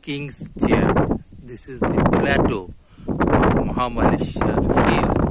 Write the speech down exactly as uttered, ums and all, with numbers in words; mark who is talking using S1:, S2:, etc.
S1: King's Chair. This is the plateau of Mahabaleshwar Hill.